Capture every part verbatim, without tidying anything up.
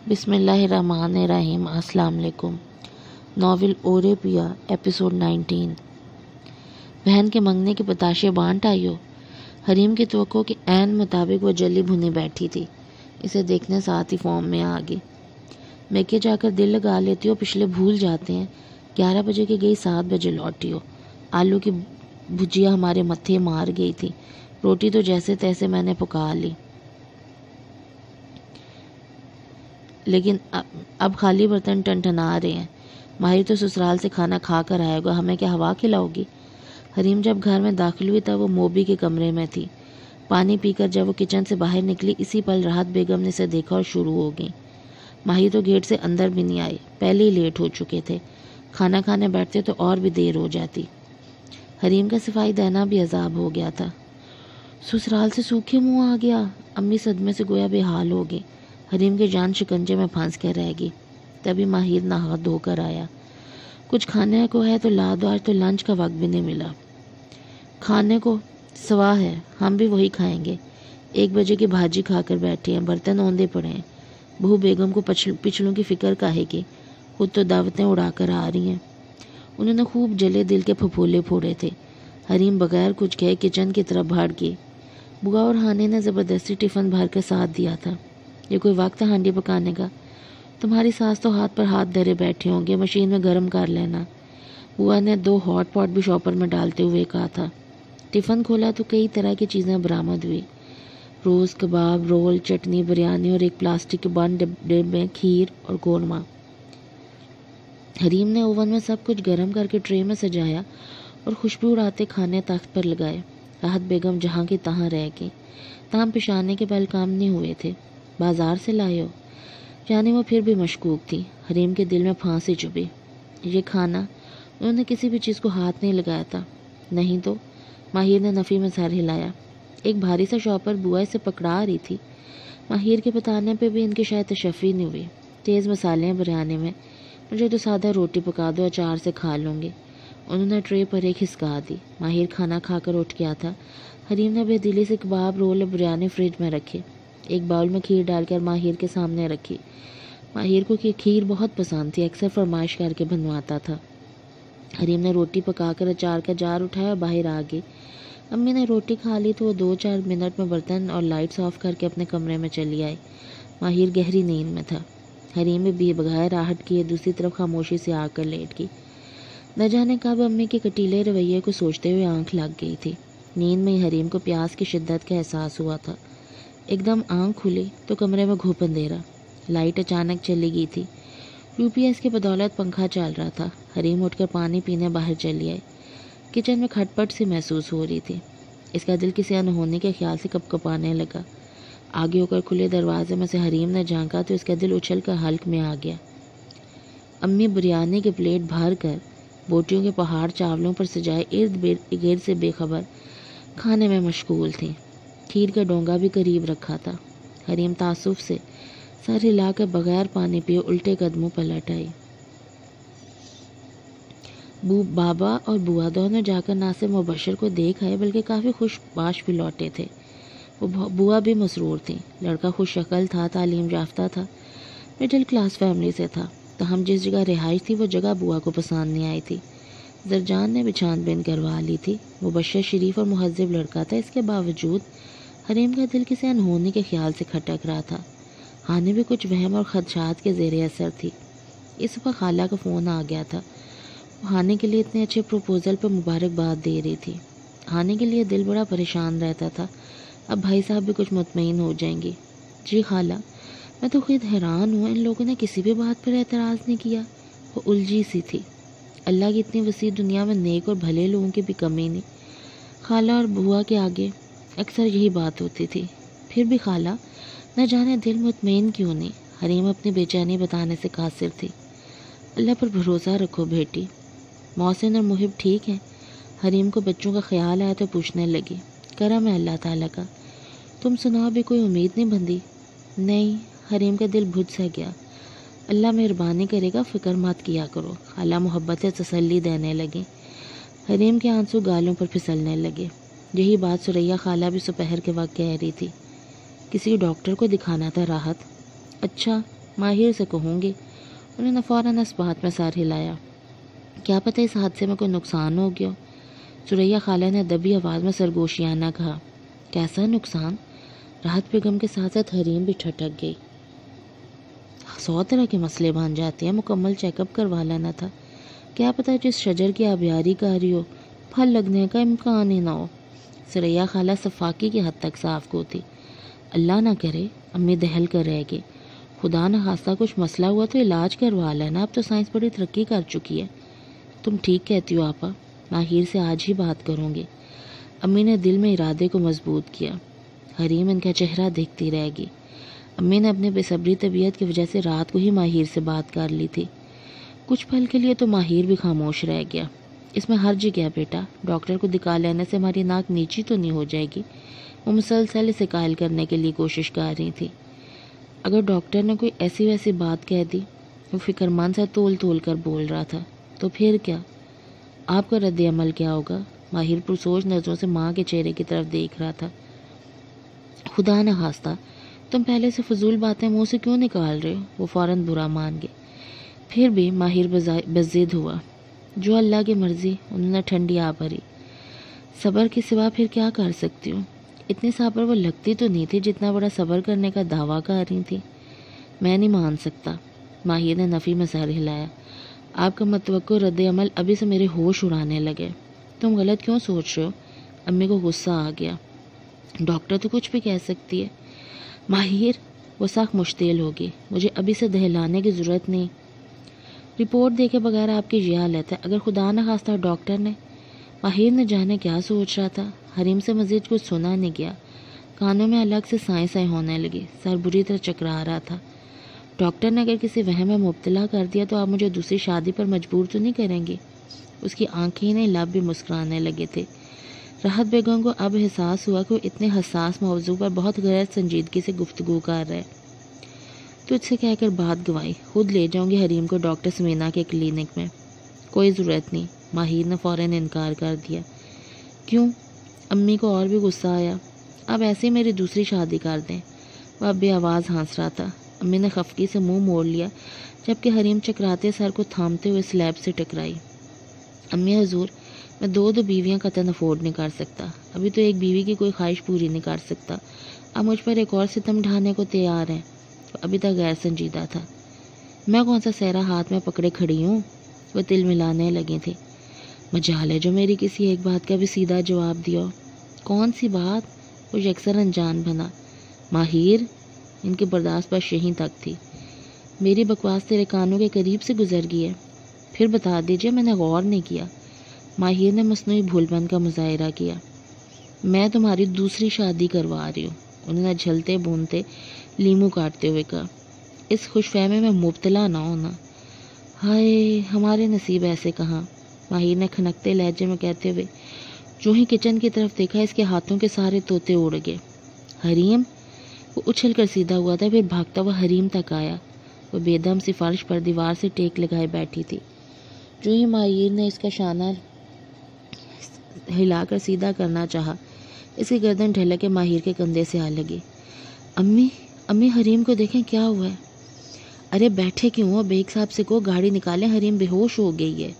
بسم اللہ الرحمن الرحیم۔ السلام علیکم۔ ناول اورے پیا ایپیسوڈ نائنٹین۔ بہن کے منگنے کے پتاشے بانٹ آئی ہو؟ حریم کی توقع کے عین مطابق وہ جلی بھنی بیٹھی تھی۔ اسے دیکھنے ساتھ ہی فارم میں آ گئی۔ میں کہ جا کر دل لگا لیتی ہو، پچھلے بھول جاتے ہیں۔ گیارہ بجے کی گئی، سات بجے لوٹی ہو۔ آلو کی بھجیا ہمارے متھے مار گئی تھی، روٹی تو جیسے تیسے میں نے پکا لی، لیکن اب خالی برتن ٹنٹنا رہے ہیں۔ ماہر تو سسرال سے کھانا کھا کر آئے گا، ہمیں کیا ہوا کھلاؤ گی؟ حریم جب گھر میں داخل ہوئی تب وہ موبی کے کمرے میں تھی۔ پانی پی کر جب وہ کچن سے باہر نکلی، اسی پل راحت بیگم نے اسے دیکھا اور شروع ہو گئی۔ ماہر تو گیٹ سے اندر بھی نہیں آئے، پہلے ہی لیٹ ہو چکے تھے۔ کھانا کھانے بیٹھتے تو اور بھی دیر ہو جاتی۔ حریم کا صفائی دینا بھی عذاب ہو گیا تھا۔ سسرال سے سوکھے منہ آ گیا، امی صدمے سے گویا بے حال ہو گئی۔ حریم کے جان شکنجے میں پھنس کے رہ گئی۔ تبھی ماہر نہا دھو کر آیا۔ کچھ کھانے کو ہے تو لا دو، آج تو لنچ کا وقت بھی نہیں ملا۔ کھانے کو سوا ہے، ہم بھی وہی کھائیں گے۔ ایک بجے کی بھاجی کھا کر بیٹھے ہیں، برتن اوندے پڑے ہیں۔ بہو بیگم کو پچھلوں کی فکر کاہے کی، خود تو دعوتیں اڑا کر آ رہی ہیں۔ انہوں نے خوب جلے دل کے پھپھولے پھوڑے تھے۔ حریم بغیر کچھ کہے کچن کی طرف بھاڑ گئی۔ بوا اور ہانے نے زبردستی ٹفن بھر کر ساتھ دیا تھا۔ یہ کوئی وقت ہے ہانڈی پکانے کا؟ تمہاری ساس تو ہاتھ پر ہاتھ دھرے بیٹھے ہوں گے، مشین میں گرم کر لینا۔ بوا نے دو ہاٹ پاٹ بھی شاپر میں ڈالتے ہوئے کہا تھا۔ ٹفن کھولا تو کئی طرح کی چیزیں برآمد ہوئی، روز کباب، رول، چٹنی، بریانی اور ایک پلاسٹک کے بند ڈبے میں کھیر اور قورمہ۔ حریم نے اوون میں سب کچھ گرم کر کے ٹرے میں سجایا اور خوشبو اڑاتے کھانے تخت پر لگائے۔ راحت بیگم جہاں کی تہاں رہ گئی۔ تاہم پشانے کے بل کام نہیں ہوئے تھے۔ بازار سے لائے ہو؟ یعنی وہ پھر بھی مشکوک تھی۔ حریم کے دل میں پھانسی چبھی۔ یہ کھانا؟ انہوں نے کسی بھی چیز کو ہاتھ نہیں لگایا تھا۔ نہیں تو؟ ماہر نے نفی میں سر ہلایا۔ ایک بھاری سا شاپر بوا اسے پکڑا رہی تھی۔ ماہر کے بتانے پہ بھی ان کی شاید تشفی نہیں ہوئی۔ تیز مسالے ہیں بریانی میں، مجھے تو سادہ روٹی پکا دو، اچار سے کھا لوں گی۔ انہوں نے ٹرے پر ایک ہسکا دی۔ ماہر کھانا کھا کر اٹھ گیا تھا۔ حریم نے بے دلی سے کباب، رول اور بریانی فریج میں رکھے۔ ایک باؤل میں کھیر ڈال کر ماہر کے سامنے رکھی۔ ماہر کو کھیر بہت پسند تھی، اکثر فرمائش کر کے بنواتا تھا۔ حریم نے روٹی پکا کر اچار کا جار اٹھایا اور باہر آ گئی۔ امی نے روٹی کھا لی تو وہ دو چار منٹ میں برتن اور لائٹس آف کر کے اپنے کمرے میں چلی آئی۔ ماہر گہری نیند میں تھا۔ حریم بھی بے بغیر راحت کیے دوسری طرف خاموشی سے آ کر لیٹ گئی۔ نہ جانے کب امی کے کٹیلے رویے کو سوچتے ہوئے آنکھ لگ گئی تھی۔ نیند میں ہی حریم کو پیاس کی شدت کا احساس ہوا تھا۔ ایک دم آنکھ کھلی تو کمرے میں گھوپ اندھیرا۔ لائٹ اچانک چلی گئی تھی۔ یو پی ایس کی بدولت پنکھا چل رہا تھا۔ حریم اٹھ کر پانی پینے باہر چلی آئی۔ کچن میں کھٹ پٹ سی محسوس ہو رہی تھی۔ اس کا دل کسی انہونی کے خیال سے کپ کپانے لگا۔ آگے ہو کر کھلے دروازے میں سے حریم نے جھانکا تو اس کا دل اچھل کر حلق میں آ گیا۔ امی بریانی کے پلیٹ بھر کر بوٹیوں کے پہاڑ چاولوں پر سجائے ارد گرد سے بے خبر کھانے میں مشغول تھیں۔ کھیر کا ڈونگا بھی قریب رکھا تھا۔ حریم تعصب سے سر ہلا کر بغیر پانی پیے الٹے قدموں پلٹ آئی۔ بابا اور بوا دونوں جا کر نہ صرف مبشر کو دیکھ آئے بلکہ کافی خوش باش بھی لوٹے تھے۔ وہ بوا بھی مسرور تھیں۔ لڑکا خوش شکل تھا، تعلیم یافتہ تھا، مڈل کلاس فیملی سے تھا، تاہم جس جگہ رہائش تھی وہ جگہ بوا کو پسند نہیں آئی تھی۔ زرجان نے بھی چھان بین کروا لی تھی۔ مبشر شریف اور مہذب لڑکا تھا، اس کے باوجود حریم کا دل کسی انہونی کے خیال سے کھٹک رہا تھا۔ ہانے بھی کچھ وہم اور خدشات کے زیر اثر تھی۔ اس وقت خالہ کا فون آ گیا تھا۔ وہ ہانے کے لیے اتنے اچھے پروپوزل پر مبارکباد دے رہی تھی۔ ہانے کے لیے دل بڑا پریشان رہتا تھا، اب بھائی صاحب بھی کچھ مطمئن ہو جائیں گے۔ جی خالہ، میں تو خود حیران ہوں، ان لوگوں نے کسی بھی بات پر اعتراض نہیں کیا۔ وہ الجھی سی تھی۔ اللہ کی اتنی وسیع دنیا میں نیک اور بھلے لوگوں کی بھی کمی نہیں۔ خالہ اور بوا کے آگے اکثر یہی بات ہوتی تھی۔ پھر بھی خالہ، نہ جانے دل مطمئن کیوں نہیں۔ حریم اپنی بے چینی بتانے سے قاصر تھی۔ اللہ پر بھروسہ رکھو بیٹی، محسن اور محب ٹھیک ہیں؟ حریم کو بچوں کا خیال آیا تو پوچھنے لگی۔ کرم ہے اللہ تعالیٰ کا، تم سناؤ بھی کوئی امید نہیں بندھی؟ نہیں، حریم کا دل بجھ سا گیا۔ اللہ مہربانی کرے گا، فکر مت کیا کرو، خالہ محبت سے تسلی دینے لگی۔ حریم کے آنسو گالوں پر پھسلنے لگے۔ یہی بات سریا خالہ بھی دوپہر کے وقت کہہ رہی تھی۔ کسی ڈاکٹر کو دکھانا تھا راحت؟ اچھا، ماہر سے کہوں گی۔ انہوں نے فوراً اس بات میں سر ہلایا۔ کیا پتہ اس حادثے میں کوئی نقصان ہو گیا؟ ثریا خالہ نے دبی آواز میں سرگوشیانہ کہا۔ کیسا نقصان؟ راحت بیگم کے ساتھ ساتھ حریم بھی ٹھٹک گئی۔ سو طرح کے مسئلے بن جاتے ہیں، مکمل چیک اپ کروا لینا تھا۔ کیا پتہ جس شجر کی آبیاری کاری ہو پھل لگنے کا امکان ہی نہ ہو۔ ثریا خالہ صفاقی کی حد تک صاف کو تھی۔ اللہ نہ کرے امی دہل کر رہ گئی۔ خدا نہ خواستہ کچھ مسئلہ ہوا تو علاج کروا لینا، اب تو سائنس بڑی ترقی کر چکی ہے۔ تم ٹھیک کہتی ہو آپا، ماہر سے آج ہی بات کروں گی۔ امی نے دل میں ارادے کو مضبوط کیا۔ حریم ان کا چہرہ دیکھتی رہ گئی۔ امی نے اپنے بے صبری طبیعت کی وجہ سے رات کو ہی ماہر سے بات کر لی تھی۔ کچھ پل کے لیے تو ماہر بھی خاموش رہ گیا۔ اس میں حرج کیا بیٹا، ڈاکٹر کو دکھا لینے سے ہماری ناک نیچی تو نہیں ہو جائے گی؟ وہ مسلسل اسے قائل کرنے کے لیے کوشش کر رہی تھی۔ اگر ڈاکٹر نے کوئی ایسی ویسی بات کہہ دی، وہ فکر مند سے تول تول کر بول رہا تھا، تو پھر کیا؟ آپ کا رد عمل کیا ہوگا؟ ماہر پرسوچ نظروں سے ماں کے چہرے کی طرف دیکھ رہا تھا۔ خدا نہ خواستہ تم پہلے سے فضول باتیں منہ سے کیوں نکال رہے ہو؟ وہ فوراً برا مان گئے۔ پھر بھی ماہر بضد ہوا۔ جو اللہ کی مرضی، انہوں نے ٹھنڈی آ بھری۔ صبر کے سوا پھر کیا کر سکتی ہوں؟ اتنی صبر وہ لگتی تو نہیں تھی جتنا بڑا صبر کرنے کا دعویٰ کر رہی تھی۔ میں نہیں مان سکتا، ماہر نے نفی میں سر ہلایا۔ آپ کا متوقع رد عمل ابھی سے میرے ہوش اڑانے لگے۔ تم غلط کیوں سوچ رہے ہو؟ امی کو غصہ آ گیا۔ ڈاکٹر تو کچھ بھی کہہ سکتی ہے۔ ماہر، وہ سخت مشتعل ہوگی، مجھے ابھی سے دہلانے کی ضرورت نہیں۔ رپورٹ دے کے بغیر آپ کی یہ حالت ہے، اگر خدا نہ خواستہ ڈاکٹر نے… ماہر نے جانے کیا سوچ رہا تھا۔ حریم سے مزید کچھ سنا نہیں گیا۔ کانوں میں الگ سے سائیں سائیں ہونے لگی، سر بری طرح چکرا رہا تھا۔ ڈاکٹر نے اگر کسی وہم میں مبتلا کر دیا تو آپ مجھے دوسری شادی پر مجبور تو نہیں کریں گے؟ اس کی آنکھیں نہیں، لب بھی مسکرانے لگے تھے۔ راحت بیگم کو اب احساس ہوا کہ وہ اتنے حساس موضوع پر بہت غیر سنجیدگی سے گفتگو کر رہے۔ تجھ سے کہہ کر بات گوائی، خود لے جاؤں گی حریم کو ڈاکٹر سمینا کے کلینک میں۔ کوئی ضرورت نہیں، ماہر نے فوراً انکار کر دیا۔ کیوں؟ امی کو اور بھی غصہ آیا۔ اب ایسے ہی میری دوسری شادی کر دیں۔ وہ اب بے آواز ہنس رہا تھا۔ امی نے خفگی سے منہ موڑ لیا، جبکہ حریم چکراتے سر کو تھامتے ہوئے سلیب سے ٹکرائی۔ امی حضور، میں دو دو بیویاں قطعاً افورڈ نہیں کر سکتا۔ ابھی تو ایک بیوی کی کوئی خواہش پوری نہیں کر سکتا، اب مجھ پر ایک اور ستم ڈھانے کو تیار ہیں۔ ابھی تک غیر سنجیدہ تھا۔ میں کون سا سہرا ہاتھ میں پکڑے کھڑی ہوں؟ وہ تل ملانے لگی تھی۔ مجال ہے جو میری کسی ایک بات کا بھی سیدھا جواب دیا ہو۔ کون سی بات؟ وہ یکسر انجان بنا۔ ماہر، ان کی برداشت بس یہیں تک تھی۔ میری بکواس تیرے کانوں کے قریب سے گزر گئی ہے؟ پھر بتا دیجئے، میں نے غور نہیں کیا۔ ماہر نے مصنوعی بھول بن کا مظاہرہ کیا۔ میں تمہاری دوسری شادی کروا رہی ہوں، انہوں نے جھلتے بونتے لیمو کاٹتے ہوئے کہا۔ اس خوش فہمی میں مبتلا نہ ہونا۔ ہائے، ہمارے نصیب ایسے کہاں، ماہر نے کھنکتے لہجے میں کہتے ہوئے۔ جو ہی کچن کی طرف دیکھا، اس کے ہاتھوں کے سارے طوطے اڑ گئے۔ حریم، وہ اچھل کر سیدھا ہوا تھا، پھر بھاگتا ہوا حریم تک آیا۔ وہ بے دم سی فرش پر دیوار سے ٹیک لگائے بیٹھی تھی۔ جو ہی ماہر نے اس کا شانہ ہلا کر سیدھا کرنا چاہا، اس کی گردن ڈھلک کے ماہر کے کندھے سے آ لگی۔ امی، امی حریم کو دیکھیں، کیا ہوا ہے؟ ارے بیٹھے کیوں ہو؟ بیگ صاحب سے کو گاڑی نکالیں، حریم بے ہوش ہو گئی ہے۔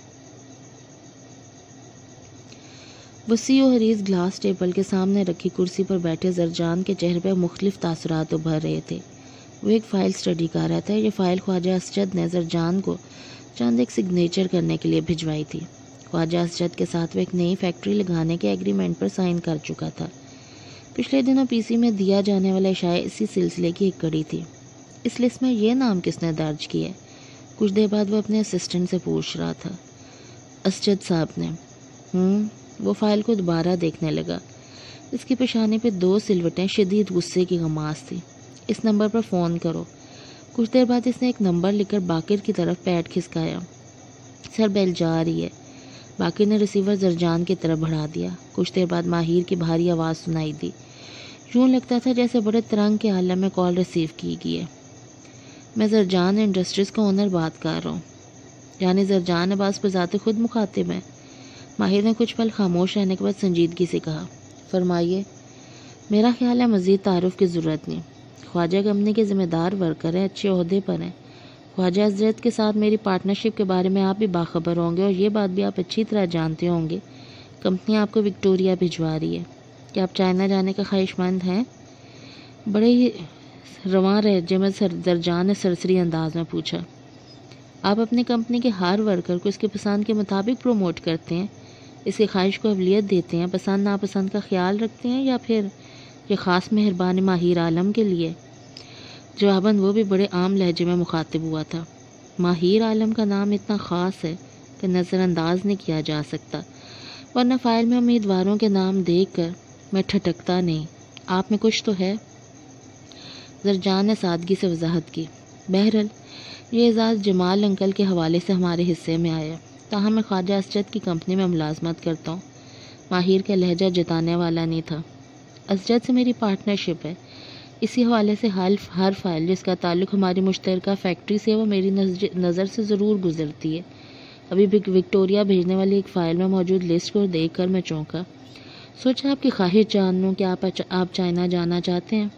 وسیع و حریص گلاس ٹیبل کے سامنے رکھی کرسی پر بیٹھے زرجان کے چہرے پر مختلف تاثرات ابھر رہے تھے۔ وہ ایک فائل اسٹڈی کر رہا تھا۔ یہ فائل خواجہ اسجد نے زرجان کو چند ایک سگنیچر کرنے کے لیے بھجوائی تھی۔ خواجہ اسجد کے ساتھ وہ ایک نئی فیکٹری لگانے کے ایگریمنٹ پر سائن کر چکا تھا۔ پچھلے دنوں پی سی میں دیا جانے والا اشاعہ اسی سلسلے کی ایک کڑی تھی۔ اس لسٹ میں یہ نام کس نے درج کیا ہے؟ کچھ دیر بعد وہ اپنے اسسٹنٹ سے پوچھ رہا تھا۔ اسجد صاحب نے۔ ہوں وہ فائل کو دوبارہ دیکھنے لگا۔ اس کی پیشانی پہ دو سلوٹیں شدید غصے کی غماز تھی۔ اس نمبر پر فون کرو۔ کچھ دیر بعد اس نے ایک نمبر لکھ کر باقر کی طرف پیڈ کھسکایا۔ سر بیل جا رہی ہے۔ باقر نے ریسیور زرجان کی طرف بڑھا دیا۔ کچھ دیر بعد ماہر کی بھاری آواز سنائی دی۔ یوں لگتا تھا جیسے بڑے ترنگ کے عالم میں کال ریسیو کی گئی ہے۔ میں زرجان انڈسٹریز کا اونر بات کر رہا ہوں۔ یعنی زرجان عباس بذات خود مخاطب ہے؟ ماہر نے کچھ پل خاموش رہنے کے بعد سنجیدگی سے کہا۔ فرمائیے۔ میرا خیال ہے مزید تعارف کی ضرورت نہیں۔ خواجہ کمپنی کے ذمہ دار ورکر ہیں، اچھے عہدے پر ہیں۔ خواجہ حضرت کے ساتھ میری پارٹنرشپ کے بارے میں آپ بھی باخبر ہوں گے، اور یہ بات بھی آپ اچھی طرح جانتے ہوں گے کمپنی آپ کو وکٹوریا بھجوا رہی ہے۔ کیا آپ چائنا جانے کا خواہش مند ہیں؟ بڑے ہی رواں لہجے میں زرجان نے سرسری انداز میں پوچھا۔ آپ اپنی کمپنی کے ہر ورکر کو اس کے پسند کے مطابق پروموٹ کرتے ہیں، اس کی خواہش کو اولویت دیتے ہیں، پسند ناپسند کا خیال رکھتے ہیں، یا پھر یہ خاص مہربان ماہر عالم کے لیے؟ جواباً وہ بھی بڑے عام لہجے میں مخاطب ہوا تھا۔ ماہر عالم کا نام اتنا خاص ہے کہ نظر انداز نہیں کیا جا سکتا، ورنہ فائل میں امیدواروں کے نام دیکھ کر میں ٹھٹکتا نہیں۔ آپ میں کچھ تو ہے۔ زرجان نے سادگی سے وضاحت کی۔ بہرحال یہ اعزاز جمال انکل کے حوالے سے ہمارے حصے میں آیا، تاہم میں خواجہ اسجد کی کمپنی میں ملازمت کرتا ہوں۔ ماہر کا لہجہ جتانے والا نہیں تھا۔ اسجد سے میری پارٹنرشپ ہے، اسی حوالے سے حلف ہر فائل جس کا تعلق ہماری مشترکہ فیکٹری سے وہ میری نظر سے ضرور گزرتی ہے۔ ابھی بھی وکٹوریا بھیجنے والی ایک فائل میں موجود لسٹ کو دیکھ کر میں چونکا۔ سوچا آپ کی خواہش جان لوں کہ آپ آپ چائنا جانا چاہتے ہیں۔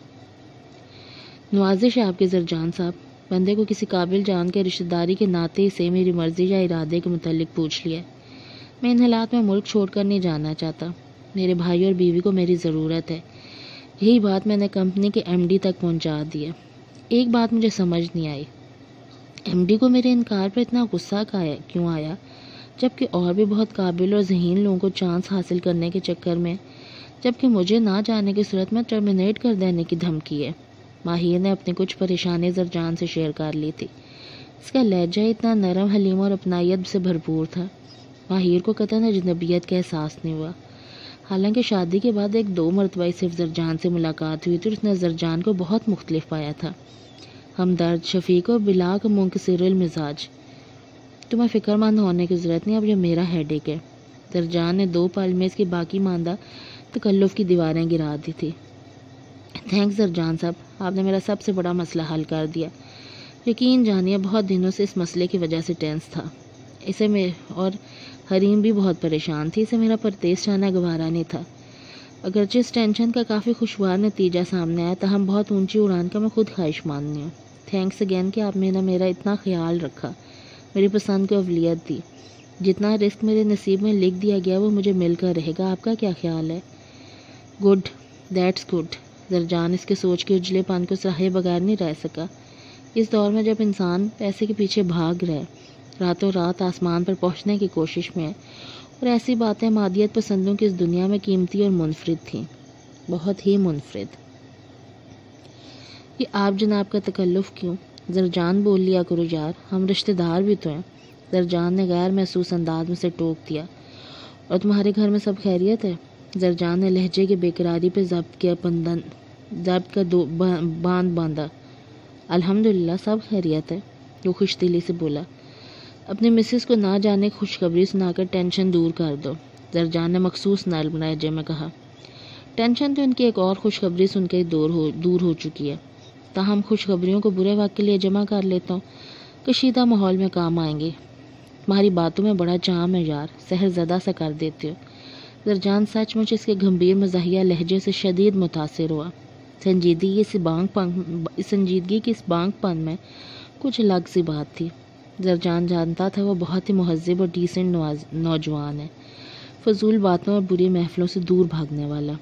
نوازش ہے آپ کے زرجان صاحب۔ بندے کو کسی قابل جان کے رشتہ داری کے ناطے سے میری مرضی یا ارادے کے متعلق پوچھ لیا۔ میں ان حالات میں ملک چھوڑ کر نہیں جانا چاہتا۔ میرے بھائی اور بیوی کو میری ضرورت ہے۔ یہی بات میں نے کمپنی کے ایم ڈی تک پہنچا دی ہے۔ ایک بات مجھے سمجھ نہیں آئی، ایم ڈی کو میرے انکار پر اتنا غصہ کیوں آیا، جبکہ اور بھی بہت قابل اور ذہین لوگوں کو چانس حاصل کرنے کے چکر میں جبکہ مجھے نہ جانے کی صورت میں ٹرمینیٹ کر دینے کی دھمکی ہے۔ ماہر نے اپنی کچھ پریشانی زرجان سے شیئر کر لی تھی۔ اس کا لہجہ اتنا نرم، حلیم اور اپنائیت سے بھرپور تھا، ماہر کو قطعاً اجنبیت کا احساس نہیں ہوا۔ حالانکہ شادی کے بعد ایک دو مرتبہ صرف زرجان سے ملاقات ہوئی تھی اور اس نے زرجان کو بہت مختلف پایا تھا، ہمدرد، شفیق اور بلا کا منکسر المزاج۔ تمہیں فکر مند ہونے کی ضرورت نہیں، اب یہ میرا ہیڈ ایک ہے۔ زرجان نے دو پل میں اس کی باقی ماندہ تکلف کی دیواریں گرا دی تھی۔ تھینکس زرجان صاحب، آپ نے میرا سب سے بڑا مسئلہ حل کر دیا۔ یقین جانیے بہت دنوں سے اس مسئلے کی وجہ سے ٹینس تھا اسے میں اور حریم بھی بہت پریشان تھی، اسے میرا پردیس جانا گوارا نہیں تھا۔ اگرچہ اس ٹینشن کا کافی خوشگوار نتیجہ سامنے آیا، تاہم بہت اونچی اڑان کا میں خود خواہش ماننی ہوں۔ تھینکس اگین کہ آپ نے میرا اتنا خیال رکھا، میری پسند کو اولویت دی۔ جتنا رزق میرے نصیب میں لکھ دیا گیا وہ مجھے مل کر رہے گا، آپ کا کیا خیال ہے؟ Good, that's good. زرجان اس کے سوچ کے اجلے پن کو سراہے بغیر نہیں رہ سکا۔ اس دور میں جب انسان پیسے کے پیچھے بھاگ رہے، راتوں رات آسمان پر پہنچنے کی کوشش میں ہے، اور ایسی باتیں مادیت پسندوں کی اس دنیا میں قیمتی اور منفرد تھیں، بہت ہی منفرد۔ یہ آپ جناب کا تکلف کیوں؟ زرجان بول لیا کرو یار، ہم رشتہ دار بھی تو ہیں۔ زرجان نے غیر محسوس انداز میں سے ٹوک دیا۔ اور تمہارے گھر میں سب خیریت ہے؟ زرجان نے لہجے کی بےقراری پہ ضبط کیا بندن ضبط کا دو باندھ باندھا۔ الحمدللہ سب خیریت ہے، وہ خوش دلی سے بولا۔ اپنی مسز کو نہ جانے خوشخبری سنا کر ٹینشن دور کر دو، زرجان نے مخصوص نرم لہجے میں کہا۔ ٹینشن تو ان کی ایک اور خوشخبری سن کے دور ہو دور ہو چکی ہے، تاہم خوشخبریوں کو برے وقت کے لیے جمع کر لیتا ہوں، کشیدہ ماحول میں کام آئیں گے۔ تمہاری باتوں میں بڑا چام ہے یار، سحر زدہ سا کر دیتے ہو۔ زرجان سچ مچ اس کے گمبھیر مزاحیہ لہجے سے شدید متاثر ہوا۔ سنجیدگی اس بانگ پن سنجیدگی کی اس بانگ پن میں کچھ الگ سی بات تھی۔ زرجان جانتا تھا وہ بہت ہی مہذب اور ڈیسنٹ نوجوان ہے، فضول باتوں اور بری محفلوں سے دور بھاگنے والا۔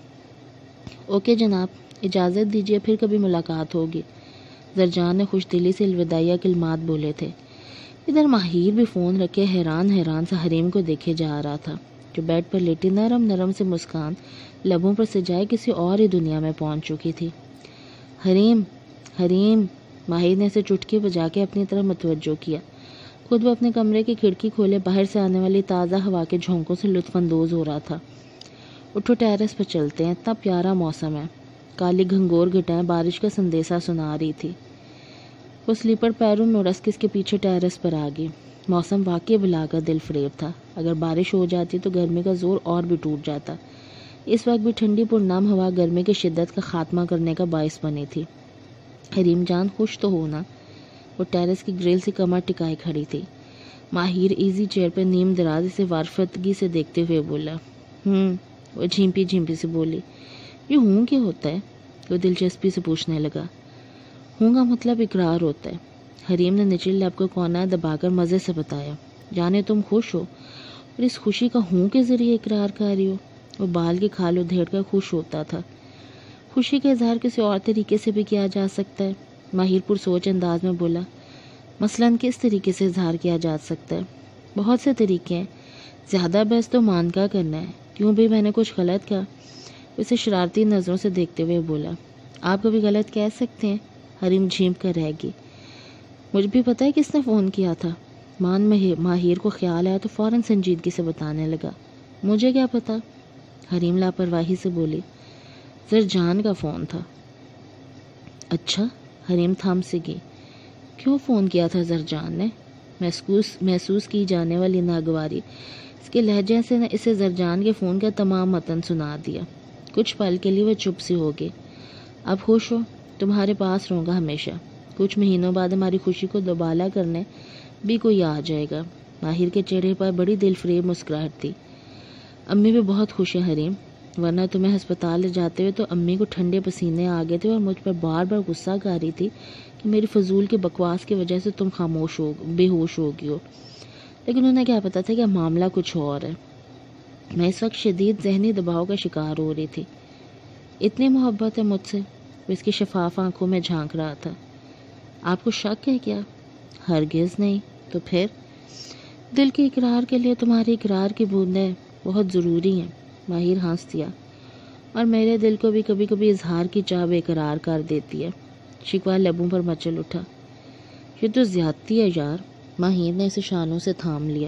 اوکے جناب، اجازت دیجیے، پھر کبھی ملاقات ہوگی۔ زرجان نے خوش دلی سے الوداعیہ کلمات بولے تھے۔ ادھر ماہر بھی فون رکھے حیران حیران سا حریم کو دیکھے جا رہا تھا، جو بیڈ پر لیٹی نرم نرم سے مسکان لبوں پر سجائے کسی اور ہی دنیا میں پہنچ چکی تھی۔ حریم حریم ماہر نے اسے چٹکی بجا کے اپنی طرف متوجہ کیا۔ خود وہ اپنے کمرے کی کھڑکی کھولے باہر سے آنے والی تازہ ہوا کے جھونکوں سے لطف اندوز ہو رہا تھا۔ اٹھو ٹیرس پر چلتے ہیں، اتنا پیارا موسم ہے۔ کالی گھنگور گھٹائیں بارش کا سندیسہ سنا رہی تھی۔ وہ سلیپر پیروں میں اڑس کے اس کے پیچھے ٹیرس پر آ گئی۔ موسم واقعی بلا کر دل فریب تھا، اگر بارش ہو جاتی تو گرمی کا زور اور بھی ٹوٹ جاتا۔ اس وقت بھی ٹھنڈی پرنم ہوا گرمی کی شدت کا خاتمہ کرنے کا باعث بنی تھی۔ حریم جان خوش تو ہونا؟ وہ ٹیرس کی گریل سے کمر ٹکائے کھڑی تھی۔ ماہر ایزی چیئر پر نیم دراز سے وارفتگی سے دیکھتے ہوئے بولا۔ ہوں وہ جھیمپی جھیمپی سے بولی۔ یہ ہوں کیا ہوتا ہے؟ وہ دلچسپی سے پوچھنے لگا۔ ہوں کا مطلب اقرار ہوتا ہے، حریم نے نچلی لب کو کونا دبا کر مزے سے بتایا۔ جانے تم خوش ہو اور اس خوشی کا ہوں کے ذریعے اقرار کر رہی ہو۔ وہ بال کے کھال ادھیڑ کر خوش ہوتا تھا۔ خوشی کا اظہار کسی اور طریقے سے بھی کیا جا سکتا ہے، ماہر پر سوچ انداز میں بولا۔ مثلاً کس طریقے سے اظہار کیا جا سکتا ہے؟ بہت سے طریقے ہیں، زیادہ بحث تو مان کا کرنا ہے۔ کیوں بھی میں نے کچھ غلط کہا؟ اسے شرارتی نظروں سے دیکھتے ہوئے بولا۔ آپ کبھی غلط کہہ سکتے ہیں؟ حریم جھینپ کر رہ گئی۔ مجھے بھی پتہ ہے کس نے فون کیا تھا۔ مان ماہر کو خیال آیا تو فوراً سنجیدگی سے بتانے لگا۔ مجھے کیا پتا؟ حریم لاپرواہی سے بولی۔ زرجان کا فون تھا۔ اچھا؟ حریم تھم سے گئی۔ کیوں فون کیا تھا زرجان نے؟ محسوس محسوس کی جانے والی ناگواری اس کے لہجے سے نے اسے زرجان کے فون کا تمام متن سنا دیا۔ کچھ پل کے لیے وہ چپ سی ہو گئی۔ اب خوش ہو؟ تمہارے پاس رہوں گا ہمیشہ۔ کچھ مہینوں بعد ہماری خوشی کو دوبالا کرنے بھی کوئی آ جائے گا۔ ماہر کے چہرے پر بڑی دل فریب مسکراہٹ تھی۔ امی بھی بہت خوش ہیں حریم، ورنہ تمہیں ہسپتال لے جاتے ہوئے تو امی کو ٹھنڈے پسینے آ گئے تھے اور مجھ پر بار بار غصہ کر رہی تھی کہ میری فضول کی بکواس کی وجہ سے تم خاموش ہو بے ہوش ہو گئی ہو، لیکن انہیں کیا پتا تھا کہ معاملہ کچھ اور ہے۔ میں اس وقت شدید ذہنی دباؤ کا شکار ہو رہی تھی۔ اتنی محبت ہے مجھ سے؟ وہ اس کی شفاف آنکھوں میں جھانک رہا تھا۔ آپ کو شک ہے کیا؟ ہرگز نہیں۔ تو پھر؟ دل کے اقرار کے لیے تمہارے اقرار کی بوندیں بہت ضروری ہیں۔ ماہر ہنس دیا۔ اور میرے دل کو بھی کبھی کبھی اظہار کی چاہ بے قرار کر دیتی ہے۔ شکوہ لبوں پر مچل اٹھا۔ یہ تو زیادتی ہے یار۔ ماہر نے اسے شانوں سے تھام لیا۔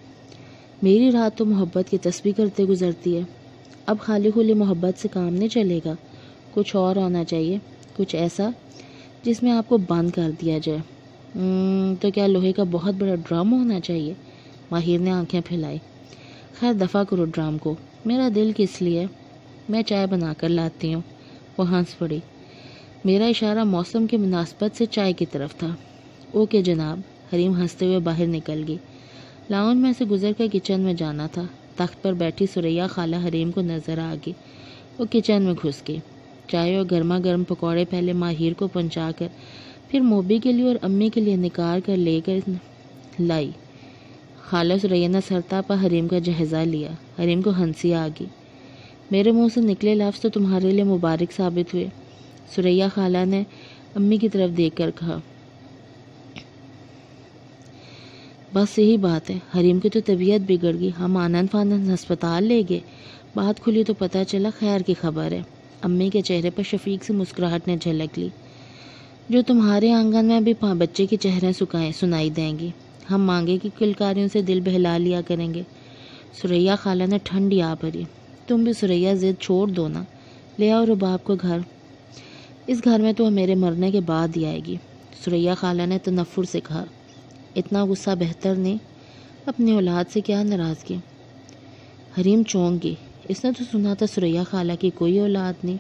میری رات تو محبت کی تسبیح کرتے گزرتی ہے۔ اب خالی خلی محبت سے کام نہیں چلے گا، کچھ اور ہونا چاہیے، کچھ ایسا جس میں آپ کو بند کر دیا جائے۔ تو کیا لوہے کا بہت بڑا ڈرم ہونا چاہیے؟ ماہر نے آنکھیں پھیلائی۔ خیر دفع کرو ڈرم کو، میرا دل کس لیے؟ میں چائے بنا کر لاتی ہوں۔ وہ ہنس پڑی۔ میرا اشارہ موسم کی مناسبت سے چائے کی طرف تھا۔ اوکے جناب۔ حریم ہنستے ہوئے باہر نکل گئی۔ لاؤنج میں سے گزر کر کچن میں جانا تھا۔ تخت پر بیٹھی ثریا خالہ حریم کو نظر آ گئی۔ وہ کچن میں گھس گئی۔ چائے اور گرما گرم پکوڑے پہلے ماہر کو پہنچا کر پھر موبی کے لیے اور امی کے لیے نکال کر لے کر لائی۔ خالہ ثریا نے سرتا پر حریم کا جہیزہ لیا۔ حریم کو ہنسی آ گئی۔ میرے منہ سے نکلے لفظ تو تمہارے لیے مبارک ثابت ہوئے، ثریا خالہ نے امی کی طرف دیکھ کر کہا۔ بس یہی بات ہے، حریم کی تو طبیعت بگڑ گئی، ہم آنن فانن ہسپتال لے گئے، بات کھلی تو پتہ چلا خیر کی خبر ہے۔ امی کے چہرے پر شفیق سے مسکراہٹ نے جھلک لی۔ جو تمہارے آنگن میں بھی بچے کے چہرے سکائیں سنائی دیں گی، ہم مانگے کی کلکاریوں سے دل بہلا لیا کریں گے۔ ثریا خالہ نے ٹھنڈی آ بھری۔ تم بھی ثریا ضد چھوڑ دو نا، لے آؤ رباب کو گھر۔ اس گھر میں تو میرے مرنے کے بعد ہی آئے گی، ثریا خالہ نے تنفر سے کہا۔ اتنا غصہ بہتر نہیں، اپنی اولاد سے کیا ناراضگی؟ حریم چونک گئی۔ اس نے تو سنا تھا ثریا خالہ کی کوئی اولاد نہیں۔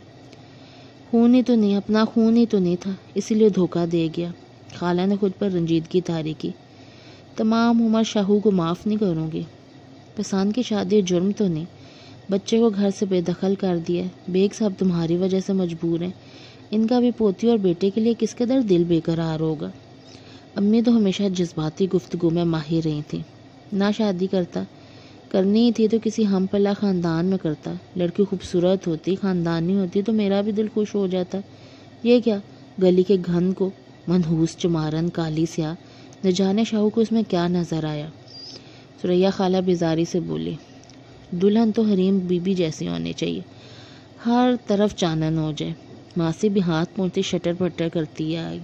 خون ہی تو نہیں، اپنا خون ہی تو نہیں تھا، اسی لیے دھوکہ دے گیا۔ خالہ نے خود پر رنجیدگی طاری کی۔ تمام عمر شاہو کو معاف نہیں کروں گی۔ پسند کی شادی جرم تو نہیں، بچے کو گھر سے بے دخل کر دیا۔ بیگ صاحب تمہاری وجہ سے مجبور ہیں، ان کا بھی پوتی اور بیٹے کے لیے کس قدر دل بے قرار ہوگا۔ امی تو ہمیشہ جذباتی گفتگو میں ماہر رہی تھیں۔ نہ شادی کرتا، کرنی ہی تھی تو کسی ہم پلہ خاندان میں کرتا۔ لڑکی خوبصورت ہوتی، خاندانی ہوتی تو میرا بھی دل خوش ہو جاتا۔ یہ کیا گلی کے گھن کو، منحوس چمارن کالی سیاہ، نہ جانے شاہو کو اس میں کیا نظر آیا۔ ثریا خالہ بیزاری سے بولی۔ دلہن تو حریم بی بی جیسی ہونی چاہیے، ہر طرف چانن ہو جائے۔ ماسی بھی ہاتھ پونچھتی شٹر پٹر کرتی آئی۔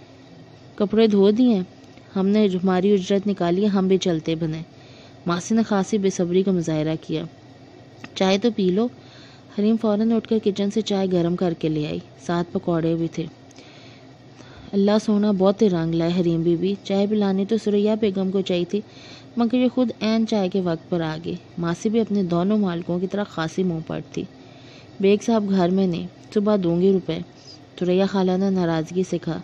کپڑے دھو دیے؟ ہم نے ہماری اجرت نکالی، ہم بھی چلتے بنے۔ ماسی نے خاصی بے صبری کا مظاہرہ کیا۔ چائے تو پی لو۔ حریم فوراً اٹھ کر کچن سے چائے گرم کر کے لے آئی، ساتھ پکوڑے بھی تھے۔ اللہ سونا بہت ہی رنگ لائے حریم بی بی۔ چائے پلانی تو ثریا بیگم کو چاہیے تھی، مگر یہ خود عین چائے کے وقت پر آ گئی۔ ماسی بھی اپنے دونوں مالکوں کی طرح خاصی منہ پٹ تھی۔ بیگ صاحب گھر میں نہیں، صبح دوں گی روپے، ثریا خالہ نے ناراضگی سے کہا۔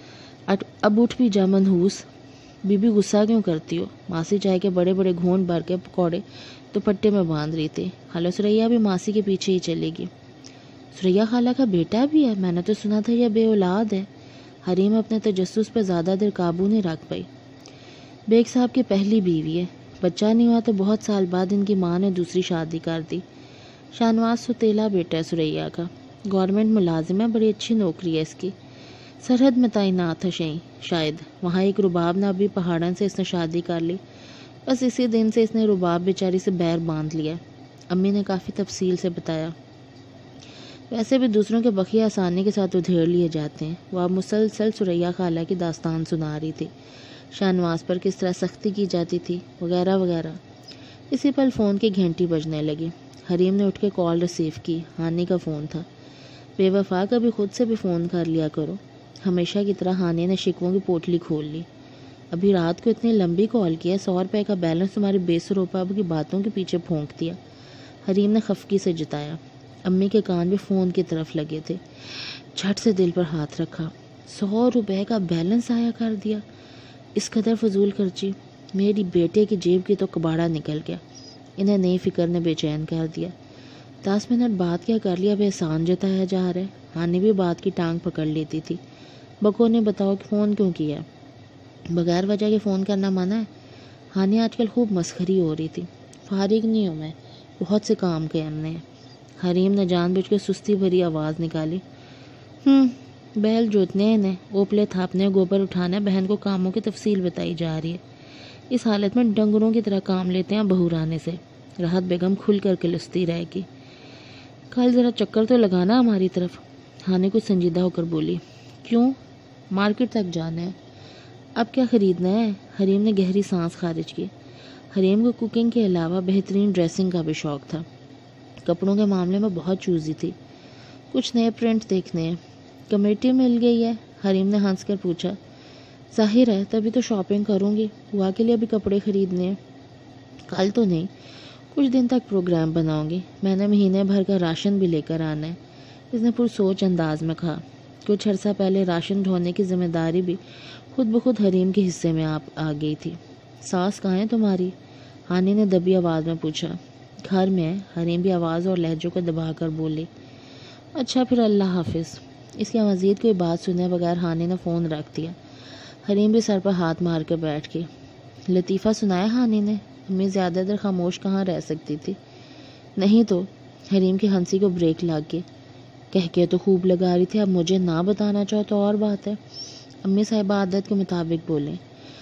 اب اٹھ بھی جا منحوس، بی بی غصہ کیوں کرتی ہو؟ ماسی چائے کے بڑے بڑے گھونٹ بھر کے پکوڑے دوپٹے میں باندھ رہی تھی۔ خالہ ثریا بھی ماسی کے پیچھے ہی چلے گی۔ ثریا خالہ کا بیٹا بھی ہے؟ میں نے تو سنا تھا یہ بے اولاد ہے۔ حریم اپنے تجسس پہ زیادہ دیر قابو نہیں رکھ پائی۔ بیگ صاحب کی پہلی بیوی ہے، بچہ نہیں ہوا تو بہت سال بعد ان کی ماں نے دوسری شادی کر دی۔ شاہنواز ستیلا بیٹا ہے سریا کا، گورنمنٹ ملازم ہے، بڑی اچھی نوکری ہے اس کی، سرحد میں تعینات ہے شہیں شاید، وہاں ایک رباب نے ابھی پہاڑن سے اس نے شادی کر لی، بس اسی دن سے اس نے رباب بیچاری سے بیر باندھ لیا۔ امی نے کافی تفصیل سے بتایا۔ ویسے بھی دوسروں کے بقیہ آسانی کے ساتھ ادھیڑ لیے جاتے ہیں۔ وہ اب مسلسل سریا خالہ کی داستان سنا رہی تھی، شاہنواز پر کس طرح سختی کی جاتی تھی وغیرہ وغیرہ۔ اسی پل فون کی گھنٹی بجنے لگی۔ حریم نے اٹھ کے کال ریسیو کی، ہانی کا فون تھا۔ بے وفا کبھی خود سے بھی فون کر لیا کرو۔ ہمیشہ کی طرح ہانی نے شکووں کی پوٹلی کھول لی۔ ابھی رات کو اتنی لمبی کال کی ہے، سو روپے کا بیلنس تمہاری بے سروپا کی باتوں کے پیچھے پھونک دیا، حریم نے خفگی سے جتایا۔ امی کے کان بھی فون کی طرف لگے تھے، جھٹ سے دل پر ہاتھ رکھا۔ سو روپے کا بیلنس آیا کر دیا، اس قدر فضول خرچی، میری بیٹے کی جیب کی تو کباڑا نکل گیا۔ انہیں نئی فکر نے بے چین کر دیا۔ دس منٹ بات کیا کر لیا، اب احسان جتایا جا رہا ہے۔ ہانی بھی بات کی ٹانگ پکڑ لیتی تھی۔ بکو نے بتاؤ کہ فون کیوں کیا ہے؟ بغیر وجہ کے فون کرنا منع ہے؟ ہانی آج کل خوب مسخری ہو رہی تھی۔ فارغ نہیں ہوں میں، بہت سے کام کے ہم نے۔ حریم نے جان بوجھ کے سستی بھری آواز نکالی۔ ہوں بیل جوتنے انہیں، اوپلے تھاپنے، گوبر اٹھانا، بہن کو کاموں کی تفصیل بتائی جا رہی ہے۔ اس حالت میں ڈنگروں کی طرح کام لیتے ہیں بہورانے سے۔ راحت بیگم کھل کر کلستی رہے گی۔ کل ذرا چکر تو لگانا ہماری طرف، ہانی کچھ سنجیدہ ہو کر بولی۔ کیوں؟ مارکیٹ تک جانا ہے۔ اب کیا خریدنا ہے؟ حریم نے گہری سانس خارج کی۔ حریم کو کوکنگ کے علاوہ بہترین ڈریسنگ کا بھی شوق تھا۔ کپڑوں کے معاملے میں بہت چوزی تھی۔ کچھ نئے پرنٹ دیکھنے ہیں۔ کمیٹی مل گئی ہے؟ حریم نے ہنس کر پوچھا۔ ظاہر ہے، تبھی تو شاپنگ کروں گی، ہوا کے لیے بھی کپڑے خریدنے ہیں۔ کل تو نہیں، کچھ دن تک پروگرام بناؤں گی، میں نے مہینے بھر کا راشن بھی لے کر آنا ہے، اس نے پرسوچ انداز میں کہا۔ کچھ عرصہ پہلے راشن ڈھونے کی ذمہ داری بھی خود بخود حریم کے حصے میں آ گئی تھی۔ ساس کہاں ہے تمہاری؟ ہانی نے دبی آواز میں پوچھا۔ گھر میں ہے، حریم بھی آواز اور لہجوں کو دبا کر بولی۔ اچھا پھر اللہ حافظ۔ اس کی مزید کوئی بات سنے بغیر ہانی نے فون رکھ دیا۔ حریم بھی سر پر ہاتھ مار کر بیٹھ گئی۔ لطیفہ سنایا ہانی نے؟ امی زیادہ دیر خاموش کہاں رہ سکتی تھی۔ نہیں تو، حریم کی ہنسی کو بریک لگ گئی۔ کہہ کے تو خوب لگا رہی تھی، اب مجھے نہ بتانا چاہو تو اور بات ہے۔ امی صاحبہ عادت کے مطابق بولیں۔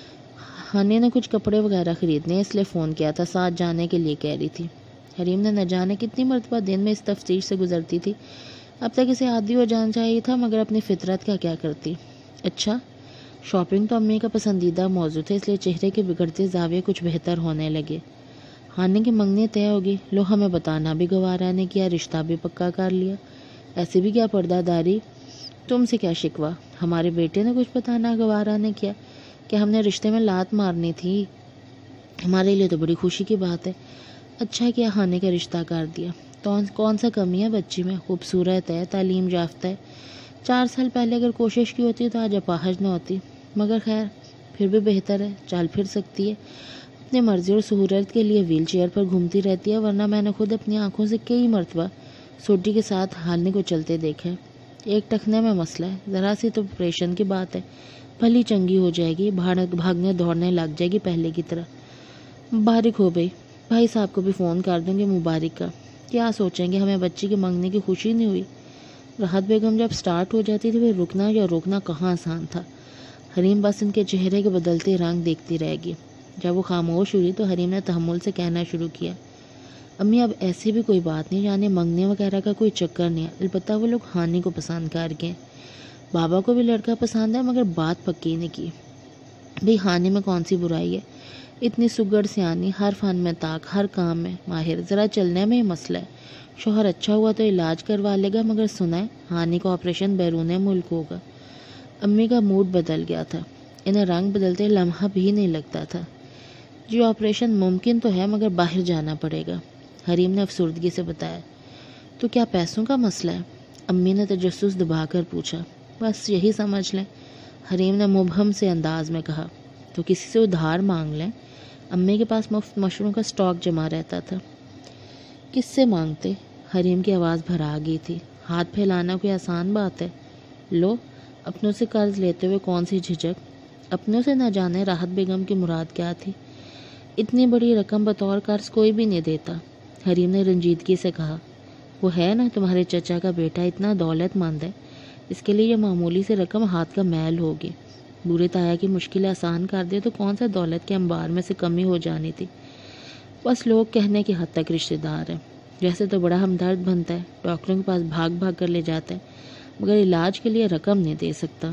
ہانی نے کچھ کپڑے وغیرہ خریدنے اس لیے فون کیا تھا، ساتھ جانے کے لیے کہہ رہی تھی۔ حریم نے نہ جانے کتنی مرتبہ دن میں اس تفتیش سے گزرتی تھی، اب تک اسے عادی ہو جانا چاہیے تھا، مگر اپنی فطرت کا کیا کرتی۔ اچھا، شاپنگ تو امی کا پسندیدہ موضوع تھا، اس لیے چہرے کے بگڑتے زاویے کچھ بہتر ہونے لگے۔ ہانی کی منگنی طے ہوگی، لو ہمیں بتانا بھی گوارا نے کیا، رشتہ بھی پکا کر لیا، ایسے بھی کیا پردہ داری، تم سے کیا شکوہ، ہمارے بیٹے نے کچھ بتانا گوارا نے کیا کہ ہم نے رشتے میں لات مارنی تھی، ہمارے لیے تو بڑی خوشی کی بات ہے۔ اچھا کیا ہانی کا رشتہ کر دیا، تو کون سا کمی ہے بچی میں، خوبصورت ہے، تعلیم یافتہ ہے، چار سال پہلے اگر کوشش کی ہوتی تو آج اپاہج نہ ہوتی، مگر خیر پھر بھی بہتر ہے، چل پھر سکتی ہے، اپنی مرضی اور سہولت کے لیے ویل چیئر پر گھومتی رہتی ہے، ورنہ میں نے خود اپنی آنکھوں سے کئی مرتبہ سوٹی کے ساتھ ہانی کو چلتے دیکھا ہے۔ ایک ٹخنے میں مسئلہ ہے، ذرا سی تو آپریشن کی بات ہے، بھلی چنگی ہو جائے گی، بھاگنے دوڑنے لگ جائے گی پہلے کی طرح۔ مبارک ہو بھائی، بھائی صاحب کو بھی فون کر دیں گے مبارک کا، کیا سوچیں گے ہمیں بچی کی منگنے کی خوشی نہیں ہوئی۔ راحت بیگم جب سٹارٹ ہو جاتی تھی پھر رکنا یا روکنا کہاں آسان تھا۔ حریم بس ان کے چہرے کے بدلتے رنگ دیکھتی رہ گی۔ جب وہ خاموش ہوئی تو حریم نے تحمل سے کہنا شروع کیا۔ امی اب ایسی بھی کوئی بات نہیں، یعنی منگنے وغیرہ کا کوئی چکر نہیں ہے، البتہ وہ لوگ ہانی کو پسند کر گئے، بابا کو بھی لڑکا پسند ہے، مگر بات پکی نہیں کی۔ بھئی ہانی میں کون سی برائی ہے، اتنی سگڑ سیانی، ہر فن میں طاق، ہر کام میں ماہر، ذرا چلنے میں ہی مسئلہ ہے، شوہر اچھا ہوا تو علاج کروا لے گا، مگر سنا ہے ہانی کا آپریشن بیرون ملک ہوگا۔ امی کا موڈ بدل گیا تھا، انہیں رنگ بدلتے لمحہ بھی نہیں لگتا تھا۔ جی آپریشن ممکن تو ہے، مگر باہر جانا پڑے گا، حریم نے افسردگی سے بتایا۔ تو کیا پیسوں کا مسئلہ ہے؟ امی نے تجسس دبا کر پوچھا۔ بس یہی سمجھ لیں، حریم نے مبہم سے انداز میں کہا۔ تو کسی سے ادھار مانگ لیں، امی کے پاس مفت مشروم کا سٹاک جمع رہتا تھا۔ کس سے مانگتے؟ حریم کی آواز بھرا گئی تھی۔ ہاتھ پھیلانا کوئی آسان بات ہے؟ لو اپنوں سے قرض لیتے ہوئے کون سی جھجک؟ اپنوں سے نہ جانے راحت بیگم کی مراد کیا تھی؟ اتنی بڑی رقم بطور قرض کوئی بھی نہیں دیتا۔ حریم نے رنجیدگی سے کہا، وہ ہے نا تمہارے چچا کا بیٹا، اتنا دولت مند ہے، اس کے لیے یہ معمولی سے رقم ہاتھ کا میل ہوگی۔ بوڑھے تایا کی مشکلیں آسان کر دے تو کون سا دولت کے انبار میں سے کمی ہو جانی تھی۔ بس لوگ کہنے کی حد تک رشتہ دار ہیں، جیسے تو بڑا ہمدرد بنتا ہے، ڈاکٹروں کے پاس بھاگ بھاگ کر لے جاتا ہے، مگر علاج کے لیے رقم نہیں دے سکتا۔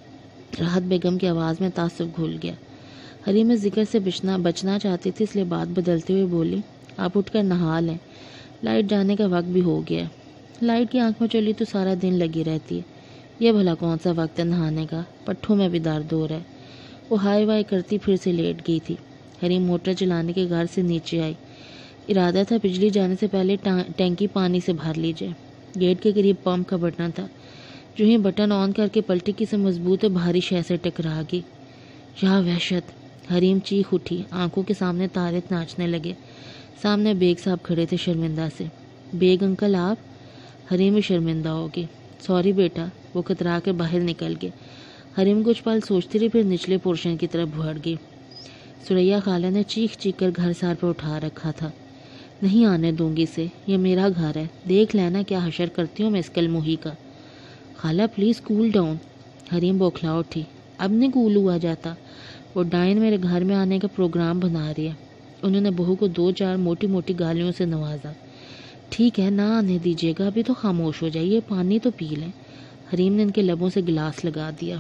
راحت بیگم کی آواز میں تعصب گھل گیا۔ حریم میں ذکر سے بچنا بچنا چاہتی تھی، اس لیے بات بدلتے ہوئے بولی، آپ اٹھ کر نہا لیں، لائٹ جانے کا وقت بھی ہو گیا ہے۔ لائٹ کی آنکھ میں چلی تو سارا دن لگی رہتی ہے، یہ بھلا کون سا وقت ہے نہانے کا، پٹھوں میں بھی درد ہو رہا ہے۔ وہ ہائی وائی کرتی پھر سے لیٹ گئی تھی۔ حریم موٹر چلانے کے گھر سے نیچے آئی۔ ارادہ تھا بجلی جانے سے پہلے ٹینکی پانی سے بھر لی جائے۔ گیٹ کے قریب پمپ کا بٹن تھا، جو ہی بٹن آن کر کے پلٹی کسی مضبوط بھاری شے سے ٹکرا گئی۔ یا وحشت! حریم چیخ اٹھی، آنکھوں کے سامنے تارے ناچنے لگے۔ سامنے بیگ صاحب کھڑے تھے شرمندہ سے۔ بیگ انکل آپ؟ حریم بھی شرمندہ ہوگی۔ سوری بیٹا، وہ کترا کے باہر نکل گئے۔ حریم کچھ پل سوچتی رہی، پھر نچلے پورشن کی طرف بڑھ گئی۔ سریا خالہ نے چیخ چیخ کر گھر سار پہ اٹھا رکھا تھا۔ نہیں آنے دوں گی اسے، یہ میرا گھر ہے، دیکھ لینا کیا حشر کرتی ہوں میں اس کل موہی کا۔ خالہ پلیز کول ڈاؤن۔ حریم بوکھلا اٹھی، اب نہیں کول ہوا جاتا، وہ ڈائن میرے گھر میں آنے کا پروگرام بنا رہی ہے۔ انہوں نے بہو کو دو چار موٹی موٹی گالیوں سے نوازا۔ ٹھیک ہے نہ آنے دیجیے گا، ابھی تو خاموش ہو جائیے، پانی تو پی لیں۔ حریم نے ان کے لبوں سے گلاس لگا دیا۔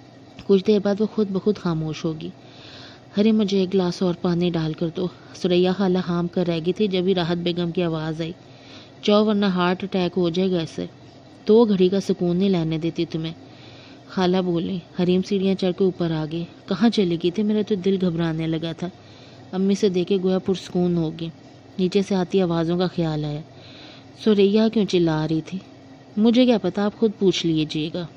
کچھ دیر بعد وہ خود بخود خاموش ہوگی۔ حریم مجھے ایک گلاس اور پانی ڈال کر دو۔ سریا خالہ ہام کر رہ گئی تھی، جب ہی راحت بیگم کی آواز آئی، جاؤ ورنہ ہارٹ اٹیک ہو جائے گا اسے، دو گھڑی کا سکون نہیں لینے دیتی تمہیں۔ خالہ بولی۔ حریم سیڑھیاں چڑھ کے اوپر آ گئی۔ کہاں چلی گئی تھی؟ میرا تو دل گھبرانے لگا تھا، امی سے دیکھے گویا پرسکون ہوگی۔ نیچے سے آتی آوازوں کا خیال آیا۔ سریا کیوں چلا رہی تھی؟ مجھے کیا پتا، آپ خود پوچھ لیجیے گا۔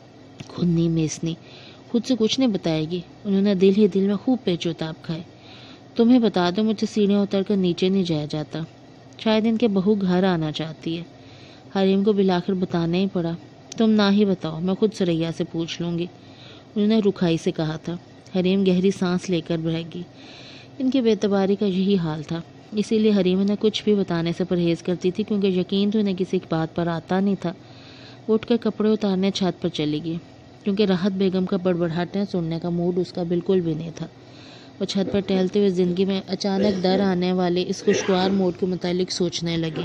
خود نہیں میسنی، خود سے کچھ نہیں بتائے گی۔ انہوں نے دل ہی دل میں خوب پیچو تاب کھائے۔ تمہیں بتا دو مجھے سیڑھیاں اتر کر نیچے نہیں جایا جاتا، شاید ان کے بہو گھر آنا چاہتی ہے۔ حریم کو بلاخر بتانا ہی پڑا۔ تم نہ ہی بتاؤ، میں خود سریا سے پوچھ لوں گی، انہوں نے رکھائی سے کہا تھا۔ حریم گہری سانس لے کر رہ گئی۔ ان کی بے اعتباری کا یہی حال تھا، اسی لیے حریم انہیں کچھ بھی بتانے سے پرہیز کرتی تھی، کیونکہ یقین تو انہیں کسی بات پر آتا نہیں تھا۔ وہ اٹھ کر کپڑے اتارنے چھت پر چلی گئی، کیونکہ راحت بیگم کا بڑبڑاہٹیں سننے کا موڈ اس کا بالکل بھی نہیں تھا۔ وہ چھت پر ٹہلتے ہوئے زندگی میں اچانک در آنے والے اس خوشگوار موڈ کے متعلق سوچنے لگے۔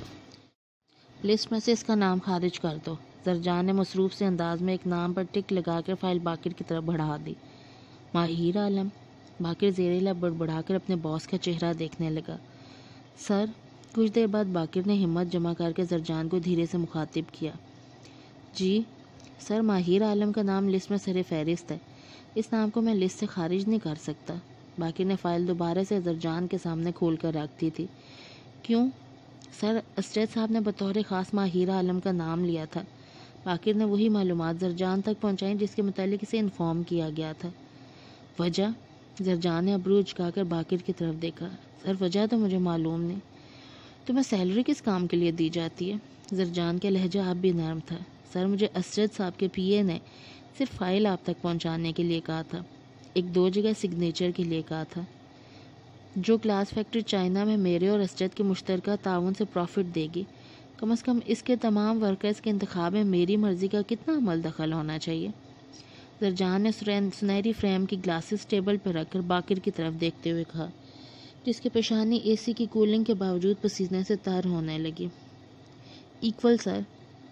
لسٹ میں سے اس کا نام خارج کر دو۔ زرجان نے مصروف سے انداز میں ایک نام پر ٹک لگا کر فائل باقر کی طرف بڑھا دی۔ ماہر عالم؟ باقر زیر لب بڑبڑا کر اپنے باس کا چہرہ دیکھنے لگا۔ سر؟ کچھ دیر بعد باقر نے ہمت جمع کر کے زرجان کو دھیرے سے مخاطب کیا۔ جی سر، ماہر عالم کا نام لسٹ میں سر فہرست ہے، اس نام کو میں لسٹ سے خارج نہیں کر سکتا۔ باقر نے فائل دوبارہ سے زرجان کے سامنے کھول کر رکھ دی تھی۔ کیوں؟ سر، اسٹریٹ صاحب نے بطور خاص ماہر عالم کا نام لیا تھا۔ باقر نے وہی معلومات زرجان تک پہنچائیں جس کے متعلق اسے انفارم کیا گیا تھا۔ وجہ؟ زرجان نے ابرو اچکا کر باقر کی طرف دیکھا۔ سر وجہ تو مجھے معلوم نہیں۔ تمہیں سیلری کس کام کے لیے دی جاتی ہے؟ زرجان کا لہجہ اب بھی نرم تھا۔ سر مجھے اسجد صاحب کے پی اے نے صرف فائل آپ تک پہنچانے کے لیے کہا تھا، ایک دو جگہ سگنیچر کے لیے کہا تھا۔ جو گلاس فیکٹری چائنا میں میرے اور اسجد کے مشترکہ تعاون سے پروفٹ دے گی، کم از کم اس کے تمام ورکرز کے انتخاب میں میری مرضی کا کتنا عمل دخل ہونا چاہیے؟ زرجان نے سنہری فریم کی گلاسز ٹیبل پر رکھ کر باقر کی طرف دیکھتے ہوئے کہا، جس کی پیشانی اے سی کی کولنگ کے باوجود پسینے سے تر ہونے لگی۔ ایکول سر،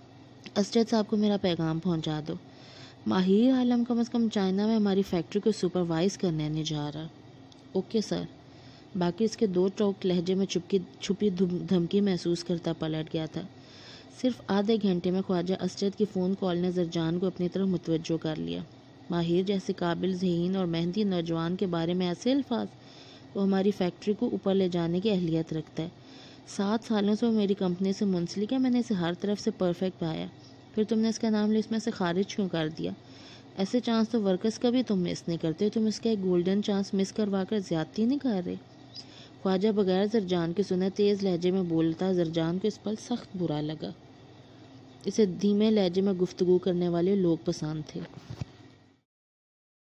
اسجد صاحب کو میرا پیغام پہنچا دو، ماہر عالم کم از کم چائنا میں ہماری فیکٹری کو سپروائز کرنے نہیں جا رہا۔ Okay sir. باقی اس کے دو ٹوک لہجے میں چپکی چھپی دھمکی محسوس کرتا پلٹ گیا تھا۔ صرف آدھے گھنٹے میں خواجہ اسجد کی فون کال نے زرجان کو اپنی طرف متوجہ کر لیا۔ ماہر جیسے قابل ذہین اور محنتی نوجوان کے بارے میں ایسے الفاظ، وہ ہماری فیکٹری کو اوپر لے جانے کی اہلیت رکھتا ہے۔ سات سالوں سے وہ میری کمپنی سے منسلک ہے، میں نے اسے ہر طرف سے پرفیکٹ پایا، پھر تم نے اس کا نام لسٹ میں سے خارج کیوں کر دیا؟ ایسے چانس تو ورکرز کا بھی تم مس نہیں کرتے، تم اس کا ایک گولڈن چانس مس کروا کر زیادتی نہیں کر رہے؟ خواجہ بغیر زرجان کے سنے تیز لہجے میں بولتا۔ زرجان کو اس پل سخت برا لگا۔ اسے دھیمے لہجے میں گفتگو کرنے والے لوگ پسند تھے۔